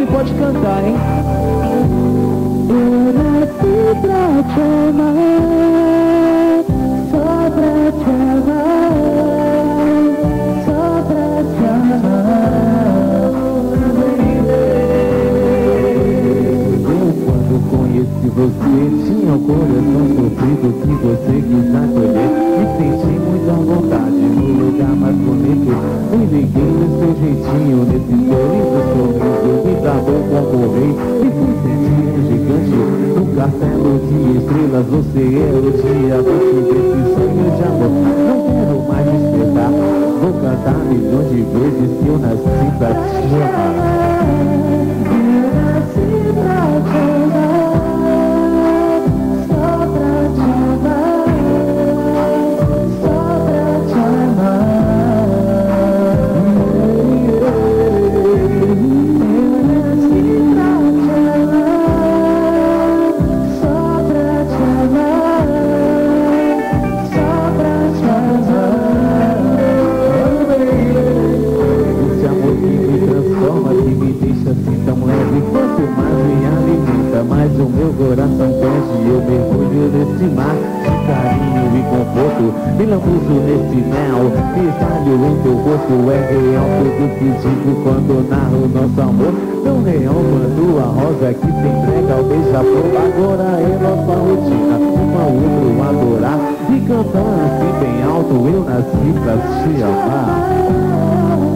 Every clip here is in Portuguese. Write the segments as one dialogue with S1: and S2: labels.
S1: pode cantar, hein?
S2: Eu nasci pra te amar, só pra te amar, só pra te amar.
S1: Eu quando conheci você tinha o coração sofrido que você quis acolher. Me senti muito à vontade no lugar mais bonito. Me liguei no seu jeitinho, nesse seu lindo sorriso. Me travou como o rei e fui sentir um gigante. No castelo de estrelas você é o diamante desse sonho de amor. Não quero mais despertar, vou cantar milhões de vezes que eu nasci pra te amar.
S2: Eu nasci pra te amar, só pra te amar, só pra te amar. Eu nasci pra te amar, só pra te amar, só pra te amar.
S1: Esse amor que me transforma, que me deixa assim tão leve. Quanto mais me alimenta, mais o meu coração pede. Eu mergulho nesse mar de carinho e conforto. Me lambuzo nesse mel, me espalho em teu rosto. É real tudo que digo quando narro nosso amor. Tão real quando a rosa que se entrega ao beija-flor. Agora é nossa rotina, uma outro adorar. E cantar assim bem alto, eu nasci pra te amar.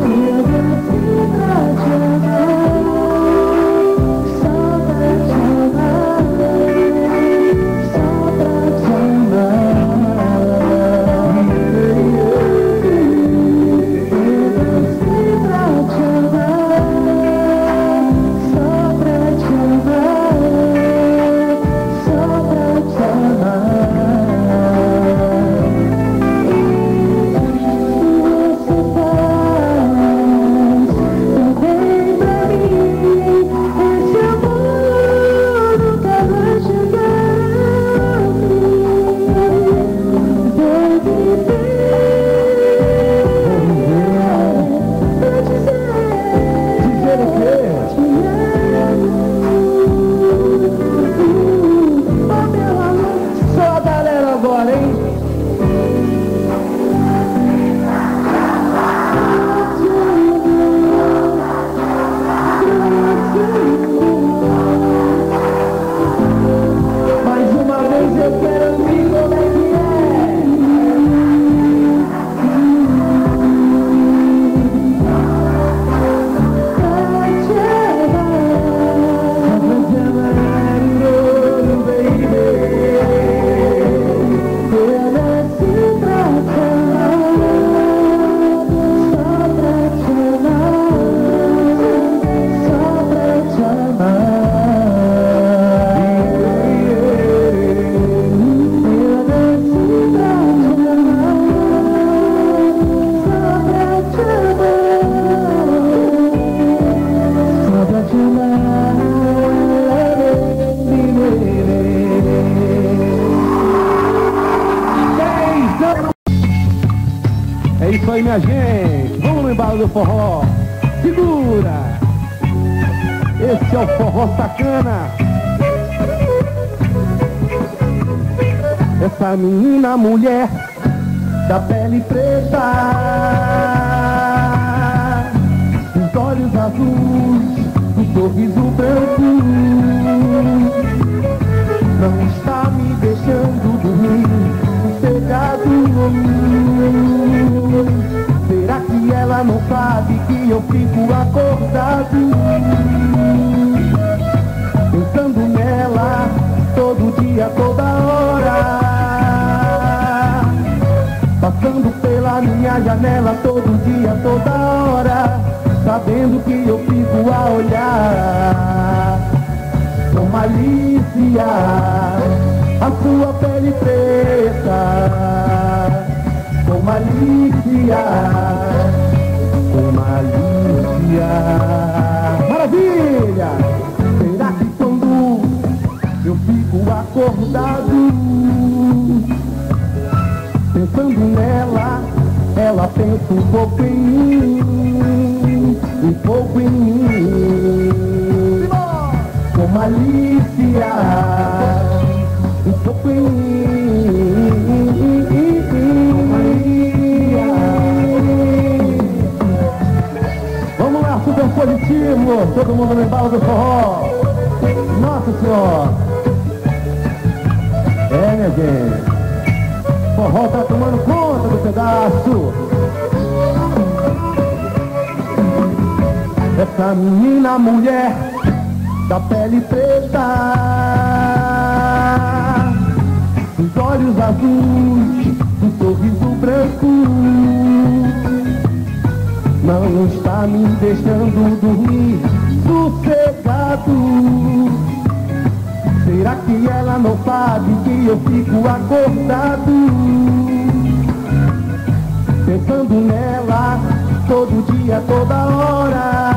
S3: É isso aí, minha gente. Vamos no embalo do forró. Segura! Esse é o forró sacana. Essa menina mulher da pele preta, os olhos azuis, o sorriso branco, não está me deixando dormir sossegado. Será que ela não sabe que eu fico acordado, pensando nela todo dia, toda hora, passando pela minha janela todo dia, toda hora, sabendo que eu fico a olhar com malícia a sua pele preta, com malícia, com malícia. Maravilha! Será que quando eu fico acordado, pensando nela, ela pensa um pouco em mim, um pouco em mim? malícia, um pouco em malícia. Vamos lá, super positivo, todo mundo no embalo do forró. Nossa Senhora. É, minha gente, forró tá tomando conta do pedaço. Essa menina mulher da pele preta, os olhos azuis, um sorriso branco, não está me deixando dormir sossegado. Será que ela não sabe que eu fico acordado, pensando nela todo dia, toda hora,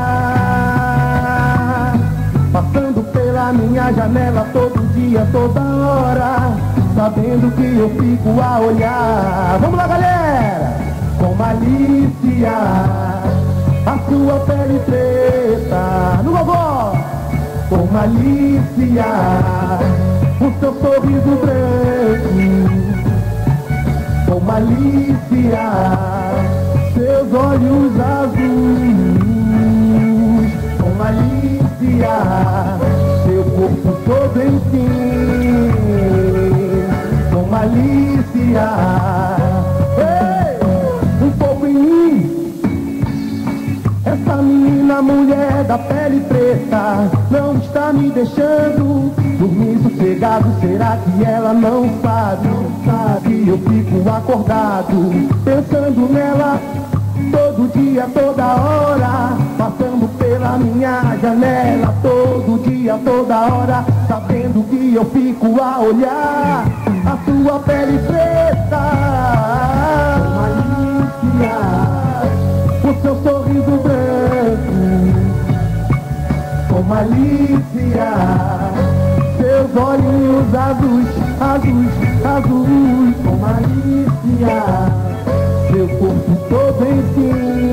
S3: passando pela minha janela todo dia, toda hora, sabendo que eu fico a olhar. Vamos lá, galera! Com malícia, a sua pele preta, no gogó. Com malícia, o seu sorriso branco. Com malícia, seus olhos azuis. Com malícia, seu corpo todo em si. Com malícia, ei, um pouco em mim. Essa menina mulher da pele preta não está me deixando dormir sossegado. Será que ela não sabe? Que eu fico acordado pensando nela todo dia, toda hora, passando pela minha janela todo dia, toda hora, sabendo que eu fico a olhar a sua pele preta. Malícia, o seu sorriso branco. Com malícia, seus olhos azuis, azuis, azuis. Com malícia, seu corpo todo em si.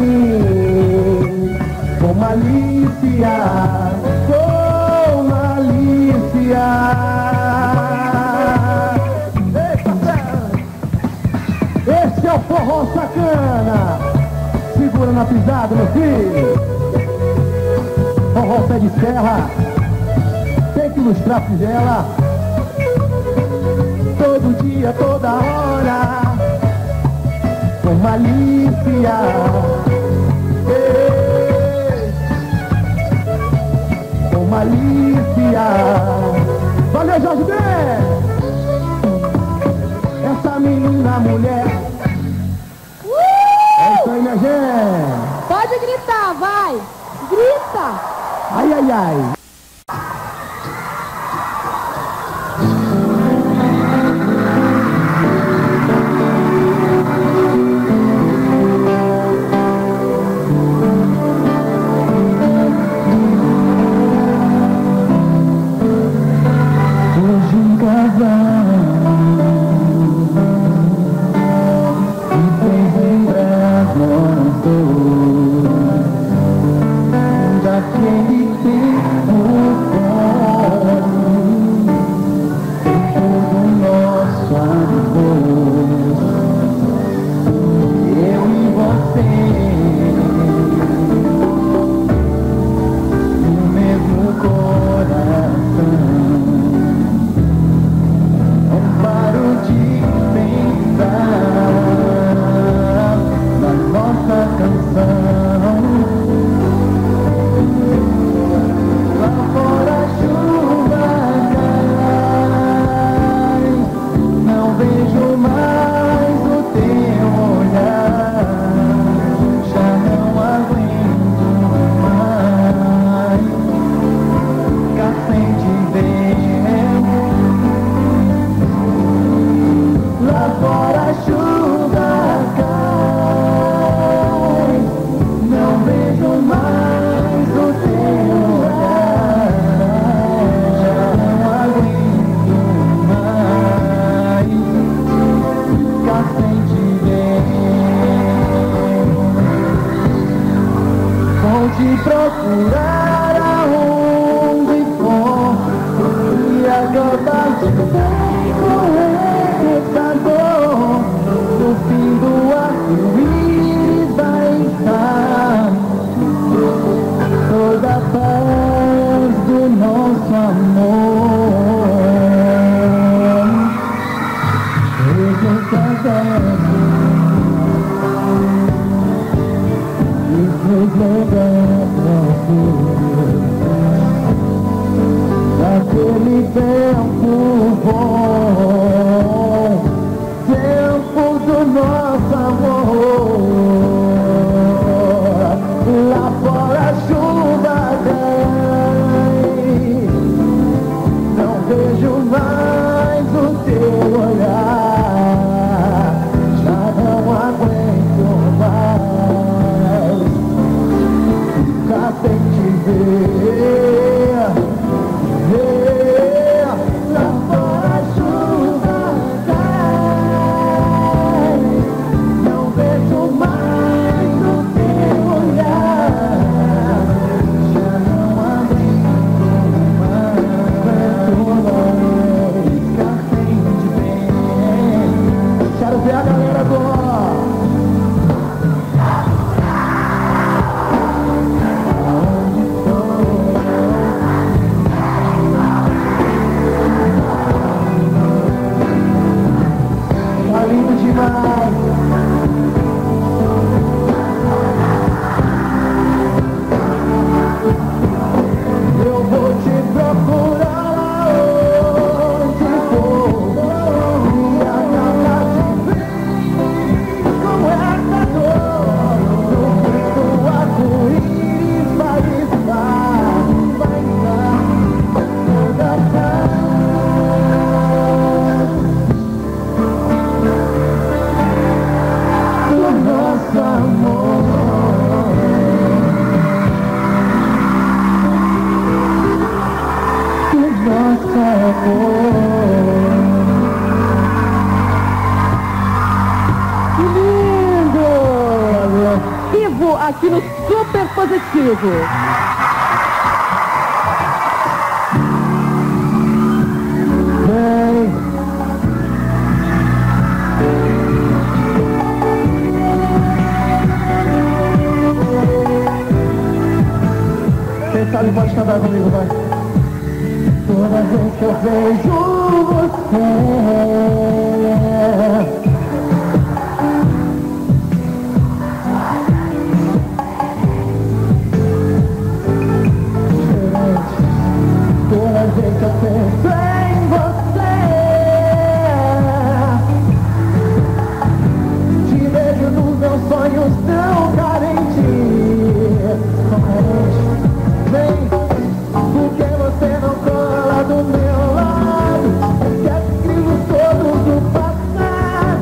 S3: Com malícia, com malícia. Esse é o forró sacana. Segura na pisada, meu filho. Forró pé de serra, tem que ilustrar a figela. Todo dia, toda hora, com malícia. Ei, com malícia. Valeu, Jorge Ben! Essa menina mulher. É isso aí, minha gente.
S2: Pode gritar, vai! Grita!
S3: Ai, ai, ai. Hoje um casal me fez lembrar nós dois daquele tempo bom, todo nosso amor, eu e você, no mesmo coração. Não paro de pensar na nossa canção. Lá fora a chuva cai, não vejo mais o teu olhar, já não aguento mais ficar sem te ver. Lá fora a chuva cai, não vejo mais o teu olhar, já não aguento mais ficar sem te ver. Vou te procurar aonde for, vem com essa dor. No fim do arco-íris vai estar toda a paz do nosso amor. Esse caderno daquele tempo bom, tempo do nosso amor. Lá fora a chuva cai, não vejo mais o teu olhar, já não aguento mais ficar sem te ver, ver. Lá fora a chuva cai, não vejo mais o teu olhar, já não aguento mais ficar sem te ver. Quero ver a galera agora. Lindo demais. Eu vou te procurar onde for e acabar de ver com essa dor. No fim do arco-íris vai estar toda a paz do nosso amor. Do nosso amor.
S2: Que lindo! Vivo aqui no Super Positivo.
S3: Vem. Quem sabe pode cantar comigo, vai. Toda vez que eu vejo você, toda vez que eu penso em você, te vejo nos meus sonhos tão carente. Vem, porque você não cola do meu lado, que escrevo todos do passado.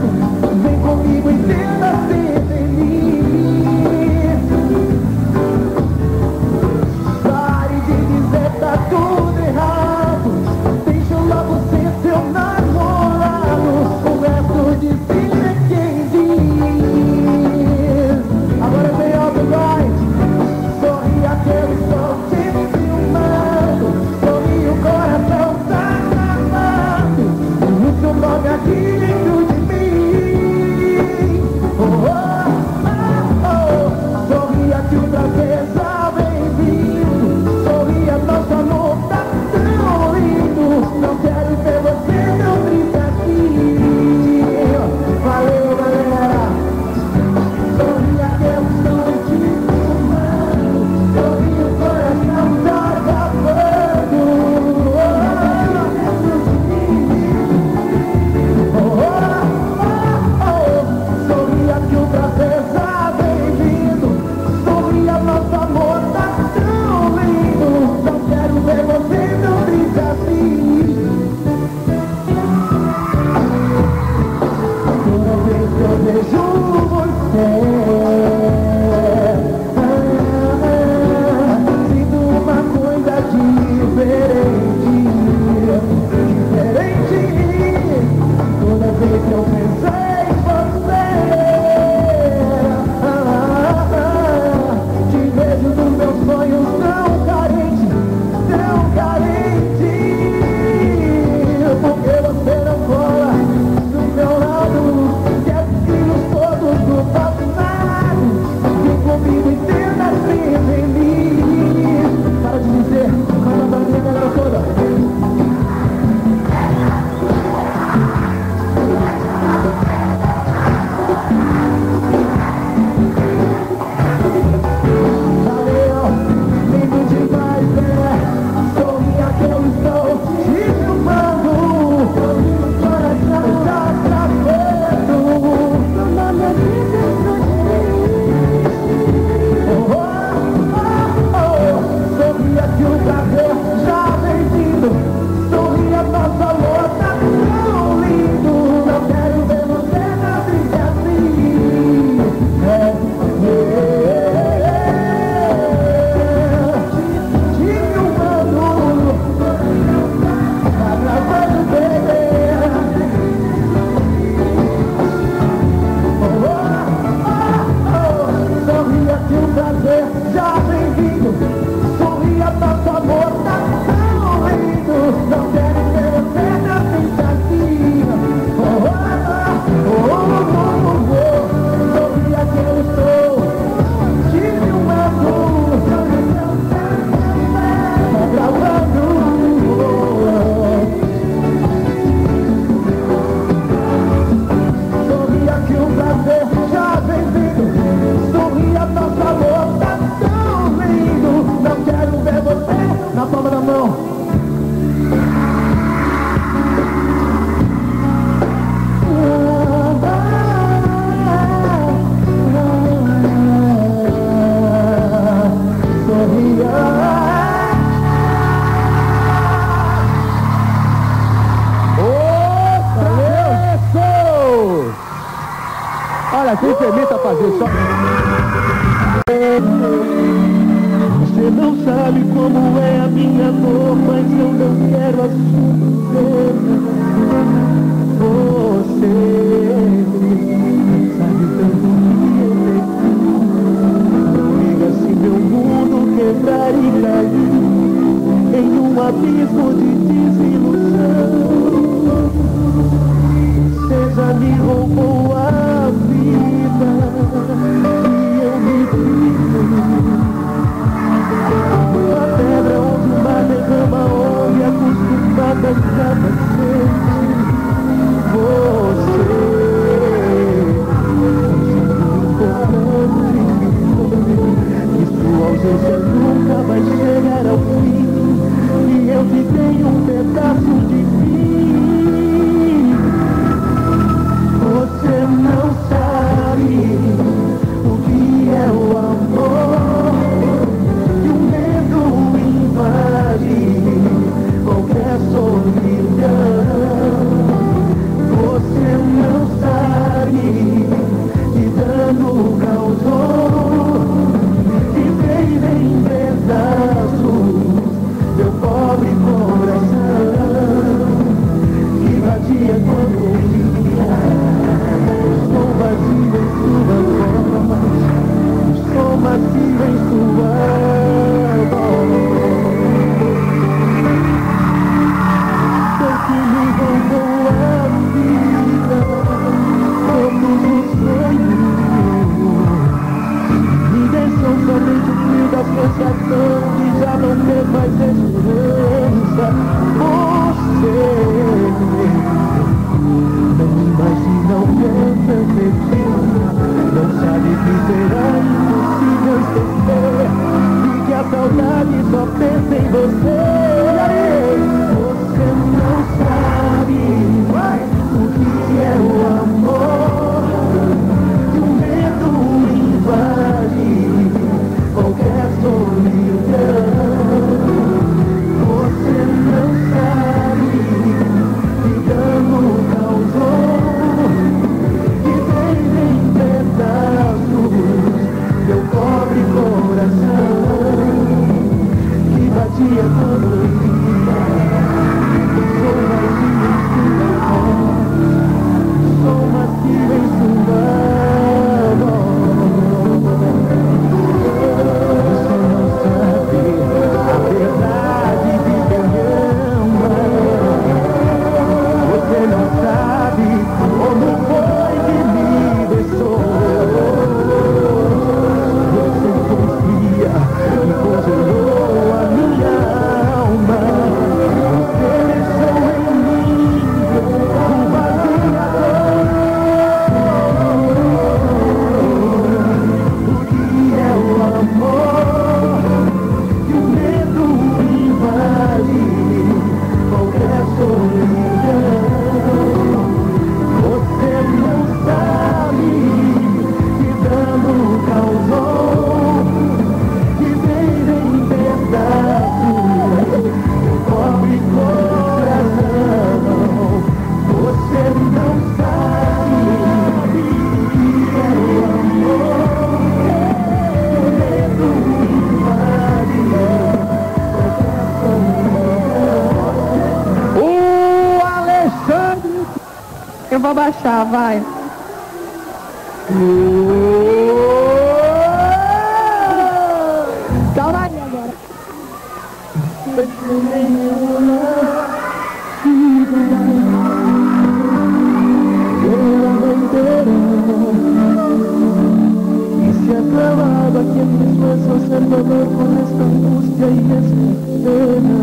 S3: prazer já vem vindo. Sorria, nosso amor tá tão lindo. Não quero ver você na palma da mão.
S1: Olha, quem permita fazer só...
S3: Você não sabe como é a minha dor, mas eu não quero a sua tristeza. Você sabe tanto que eu tenho. Não liga se meu mundo quebrar e cair em um abismo de desilusão. Você já me roubou a vida e eu me fico. A pedra onde o mar derrama onde acostumada cada sente. Você que sua ausência nunca vai chegar ao fim e eu te tenho um pedaço de mim. Você não sabe o que é o amor e o medo invade qualquer solidão. Você não sabe que dano causou, que fez em pedaços meu pobre coração, que batia quando estou vazio em sua voz, estou vazio em sua voz. Foi que me roubou a vida, todos os sonhos, me deixou somente o frio da sensação de já não ter mais esperança. Você não imagina o que eu perdi, não sabe que será impossível esquecer e que a saudade só pensa em você. Você não sabe o que é o amor e o medo invade qualquer solidão. Você não sabe que dano causou, que fez em pedaços meu pobre coração, que batia quando ia. Sou vazio em sua voz, sou vazio em sua voz. Você não sabe a verdade de quem ama. Você não sabe como foi que me deixou. Você confia e congelou a minha alma. Você deixou em mim o vazio da dor. O que é o amor e o medo invade qualquer solidão. Você não sabe que dano causou, que fez em pedaços meu pobre coração. Você não sabe o que é o amor e o medo invade qualquer solidão.
S1: O Alexandre!
S2: Eu vou baixar, vai. Calma aí agora.
S3: E se acabava que mismo es hacer dolor con esta angustia y esta pena.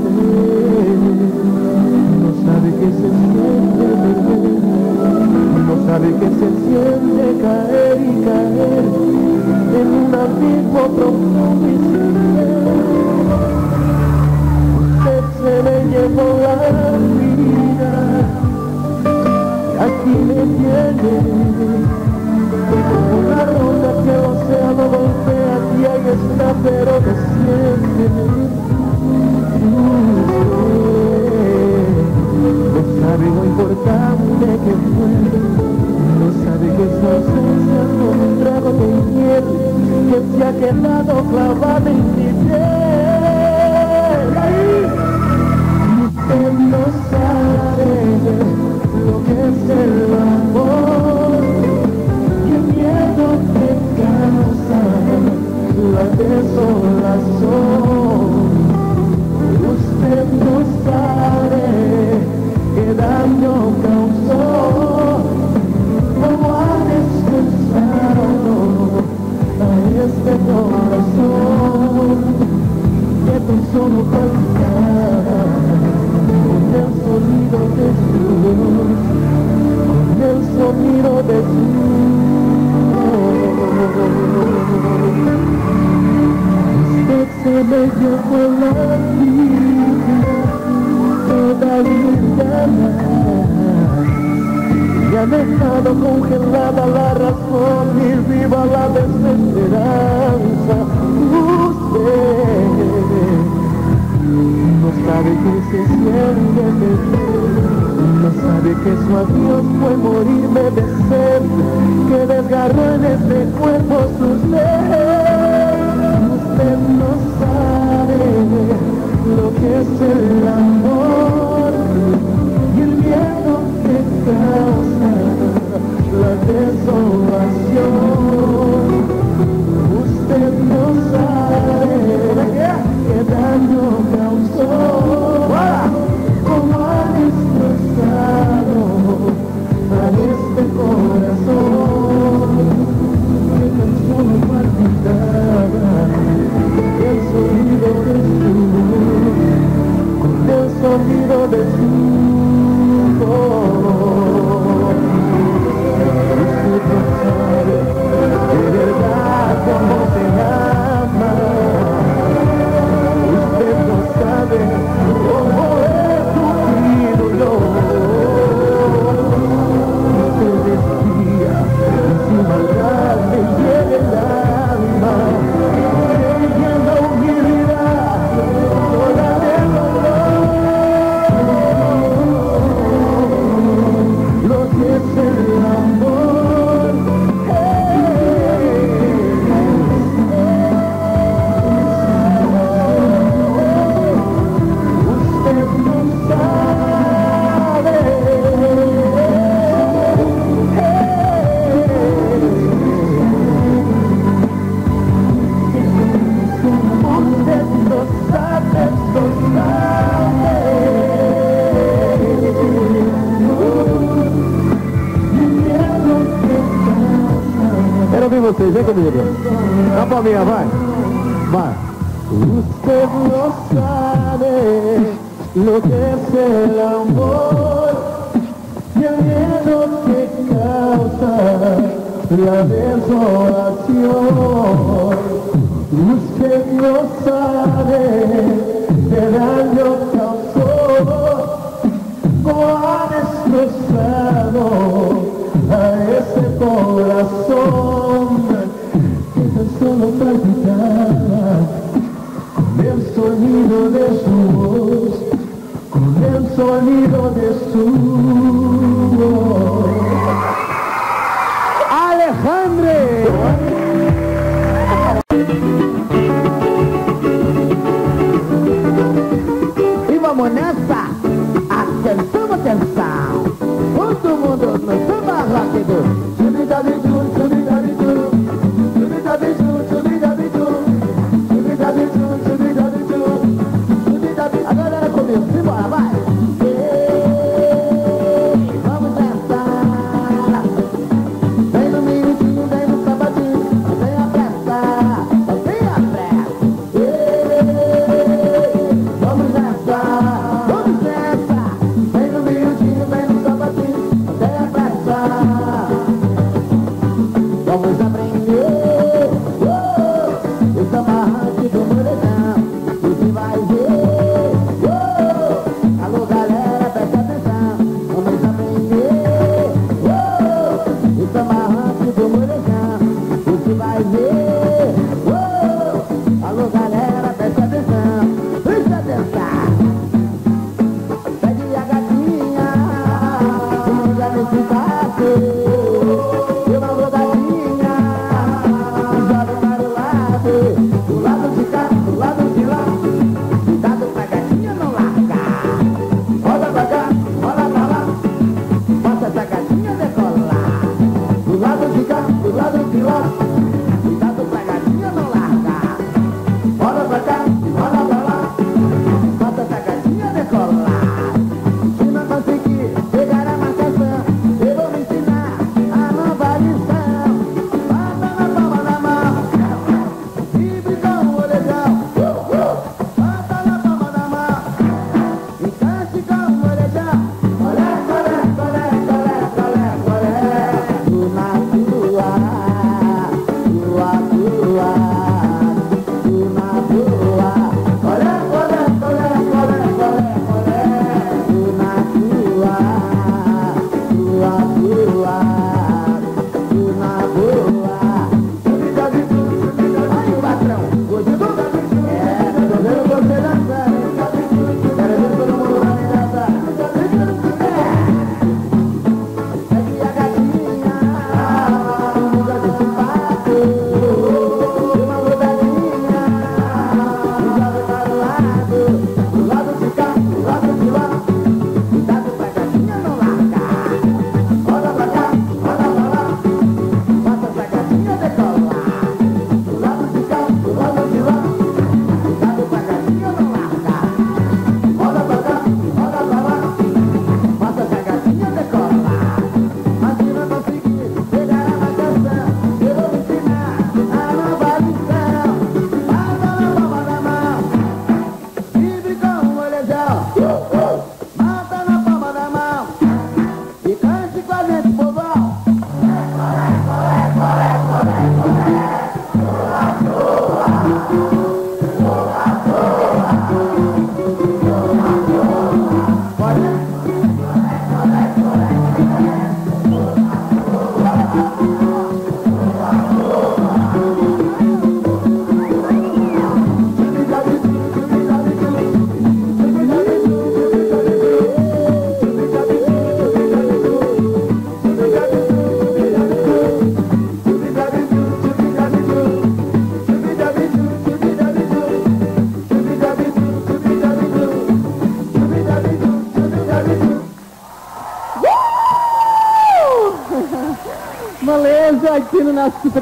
S3: Usted no sabe que se siente perder, no sabe que se siente caer y caer en un abismo profundo y sin fin. Usted se me llevó la vida y aquí me tiene, como la ronda que el océano golpea, aquí ahí está, pero me siente. No sabe lo importante que fue, no sabe que su ausencia es como un trago de hiel que se ha quedado clavado en mi piel. Usted no sabe lo que es el amor y el miedo que causa la desolación. Usted no sabe qué daño causó, cómo ha destrozado a este corazón que tan solo palpitaba con el sonido de su voz, con el sonido de su voz. Usted se me llevó la vida toda liviana y ha dejado congelada la razón y viva la desesperanza. Usted no sabe que se siente perder, no sabe que su adiós fue morirme de sed, que desgarró en este cuerpo su ser. Usted no sabe lo que es el amor y el miedo que causa la desolación. Usted no sabe qué daño causó, cómo ha destrozado a este corazón que tan solo palpitaba el sonido de su voz, con el sonido de su voz. Usted no sabe de verdad cómo te ama, usted no sabe cómo he sufrido yo. Usted decía que su maldad me hiere el alma, creyendo humildad toda de dolor. Lo que es el amor, usted no sabe. Usted no sabe, no sabe.
S1: Quero ouvir vocês, vem comigo. Dá uma palminha, vai. Vai.
S3: Usted no sabe lo que es el amor y el miedo que causa la desolación. Usted no sabe qué daño causó, cómo ha destrozado a ese corazón que tan solo palpitaba con el sonido de su voz, con el sonido de su voz.
S1: Alejandre!
S3: E vamos nessa! Atenção, atenção! Todo mundo no Eu não vou dadinha, joga para o lado de cá, do lado de lá. Cuidado pra gatinha não largar. Roda pra cá, roda pra lá. Faça essa gatinha decolar. Do lado de cá, do lado de lá. Cuidado pra gatinha não largar. Roda pra cá, roda pra lá. Faça essa gatinha decolar. Se não conseguir pegar a marcação, eu vou me ensinar a nova lição. Bata na palma da mão, vibre com o orelhão. Bata na palma da mão, encante com o orelhão. Olé, olé, olé, olé, olé, olé. Tuna, tua, tua, tua. Tuna, tua. Olé, olé, olé, olé, olé, olé. Tuna, tua, tua, tua. Tuna, boa. Aí o patrão, gostou? Tô vendo você dançando. Quero ver todo mundo vai dançar. Segue a gatinha, muda de sapato. Uma mudadinha, joga para o lado de cá, do lado de lá. Cuidado pra gatinha não largar. Roda pra cá, roda pra lá. Faça essa gatinha decolar. Do lado de cá, do lado de lá. Cuidado pra gatinha não largar. Roda pra cá, roda pra lá. Faça essa gatinha decolar. Mas se não conseguir pegar a marcação, eu vou me ensinar a nova lição. Bata na palma da mão, vibre com o orelhão. Bata na palma da mão e cante com a gente, povão.
S2: Beleza, aqui no nosso super...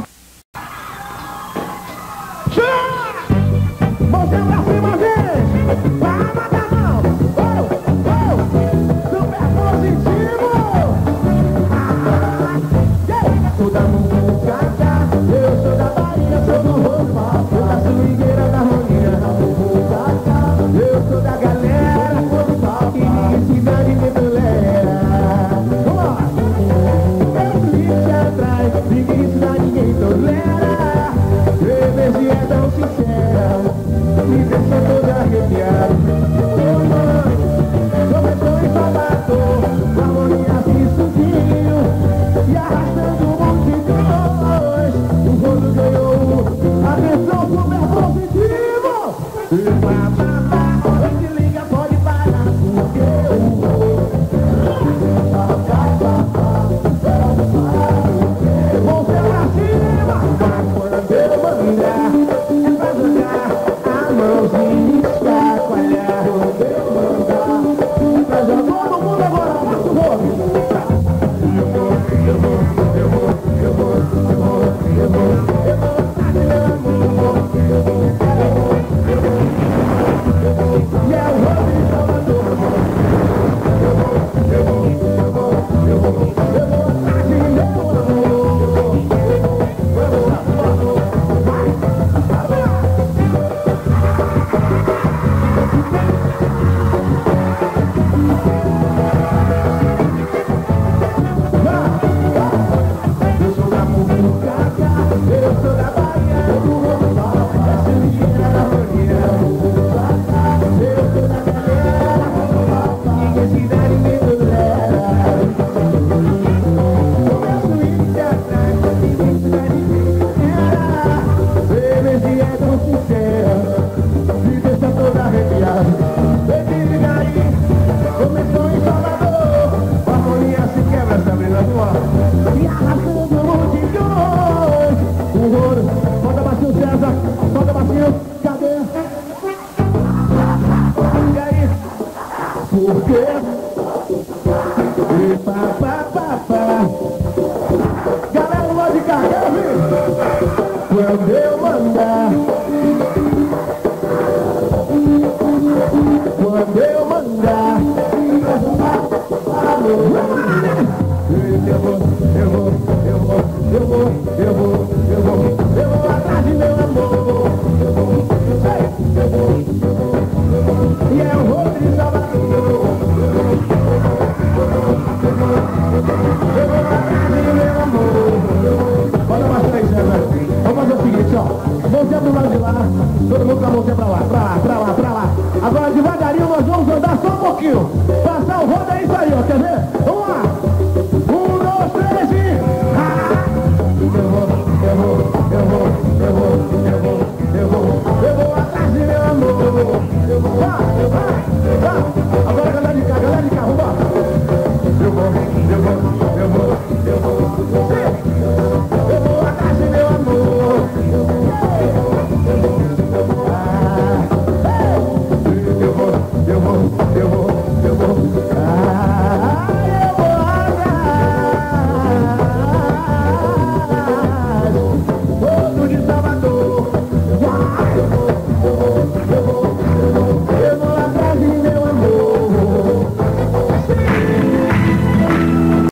S3: Mãozinha pra cima, gente! Palma da mão! Super positivo! Sou da Muvucata, eu sou da Bahia, sou do Roupa, sou da swingueira da Rolinha, da Muvucata, eu sou da galera, sou do pau, que ninguém se dá, ninguém tolera. Vamos lá! Eu clique atrás, ninguém se dá, ninguém tolera. boa.